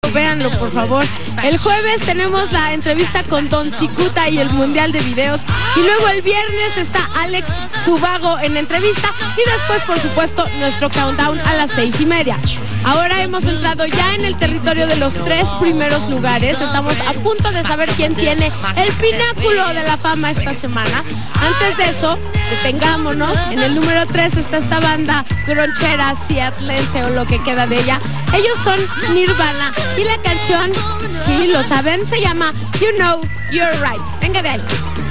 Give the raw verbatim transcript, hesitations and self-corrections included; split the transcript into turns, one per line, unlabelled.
véanlo por favor. El jueves tenemos la entrevista con Don Cicuta y el Mundial de Videos. Y luego el viernes está Alex Subago en entrevista. Y después, por supuesto, nuestro countdown a las seis y media. Ahora hemos entrado ya en el territorio de los tres primeros lugares. Estamos a punto de saber quién tiene el pináculo de la fama esta semana. Antes de eso, detengámonos. En el número tres está esta banda gronchera, seattlense o lo que queda de ella. Ellos son Nirvana y la canción, sí, lo saben, se llama You Know You're Right. Venga de ahí.